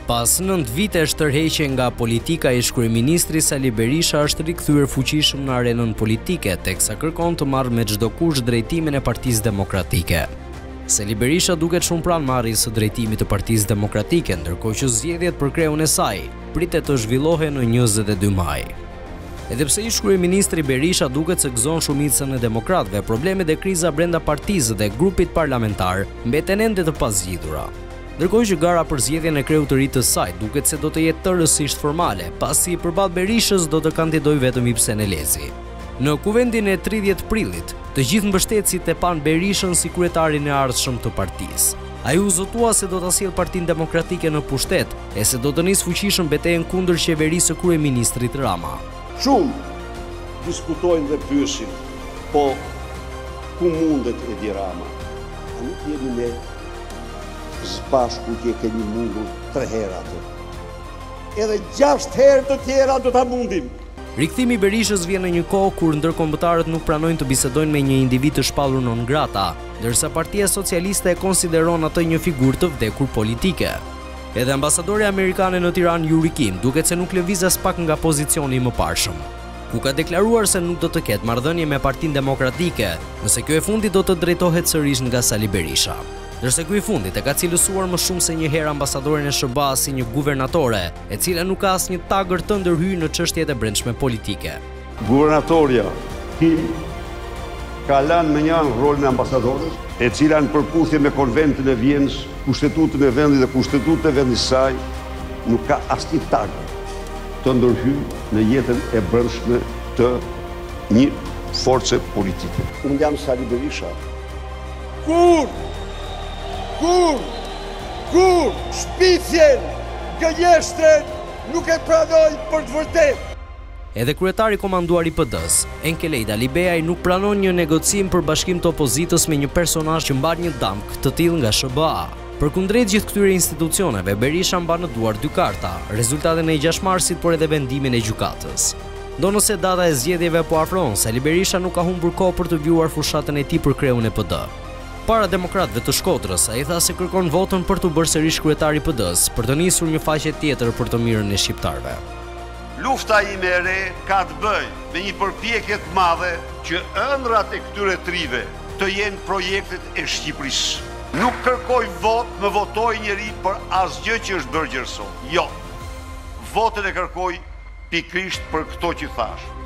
Pas 9 vitesh tërheqje nga politika, ish-kryeministri Sali Berisha është rikthyer fuqishëm në arenën politike, teksa kërkon të marrë me çdo kusht drejtimin e Partisë Demokratike. Sali Berisha duket shumë pranë marrjes së drejtimit të Partisë Demokratike, ndërkohë që zgjedhjet për kreun e saj pritet të zhvillohen në 22 maj. Edhe pse ish-kryeministri Berisha duket se gëzon shumicën e demokratëve, problemet dhe kriza brenda partisë dhe grupit parlamentar mbeten ende të pazgjidhura. Ndërkohë që gara për zgjedhjen e kreut të ri të saj duket se do të jetë tërësisht formale, pasi përballë Berishës do të kandidojë vetëm Ibsen Elezi. Në kuvendin e 30 prillit, të gjithë mbështetësit e pan Berishën si kryetarin e ardhshëm të partisë. Ai u zotua se do ta sjellë Partinë Demokratike në pushtet e se do të nisë fuqishëm betejën kundër qeverisë së kryeministrit Rama. Shumë diskutojnë dhe pyesin, po ku mundet Edi Rama? A nuk jeni ne zbashku që keni mundur 3 herë atë. Edhe 6 herë të tjera do ta mundim. Rikthimi i Berishës vjen në një kohë kur ndërkombëtarët nuk pranojnë të bisedojnë me një individ të shpallur non grata, ndërsa Partia Socialiste e konsideron atë një figurë të vdekur politike. Edhe ambasadori amerikane në Tiranë Yuri Kim duket se nuk lëviz as pak nga pozicioni i mëparshëm, ku ka deklaruar se nuk do të ketë marrëdhënie me Partinë Demokratike, nëse kjo e fundit do të drejtohet sërish nga Sali Berisha. Ndërsa ky i fundit e ka cilësuar më shumë se një herë ambasadorin e SBA si një guvernatore, e cila nuk ka asnjë tagër të ndërhyrë në çështjet e brendshme politike. Guvernatorja Kim ka lënë me një anë rolin e ambasadores, e cila në përputhje me konventin e Vjenës, kushtetutën e vendit dhe kushtetutën e vendit saj, nuk ka asnjë tagër të ndërhyrë në jetën e brendshme të një force politike. Unë jam Sali Berisha. Kur shpicjen, gënjeshtren nuk e pranoj për të vërtet. Edhe kryetari komanduar i PD-s, Enkelejda Libeaj, nuk pranon një negocim për bashkim të opozitës me një personazh që mban një damk të tillë nga SBA. Përkundrejt gjithë këtyre institucioneve, Berisha mban në duar 2 karta, rezultatin e 6 marsit, por edhe vendimin e gjykatës. Do nëse data e zgjedhjeve po afrohen, Sali Berisha nuk ka humbur kohë për të vjuar fushatën e tij për kreun e PD. Para demokratëve të Shkodrës, ai tha se kërkon votën për të bërë sërish kryetari i PD-s, për të nisur një faqe tjetër për të mirën e shqiptarëve. Lufta ime e re ka të bëjë me një përpjekje të madhe që ëndrat e këtyre trive të jenë projektet e Shqipërisë. Nuk kërkoj vot, më votoj njëri për asgjë që është bërë gjërëson. Jo, votën e kërkoj pikrisht për këto që thash.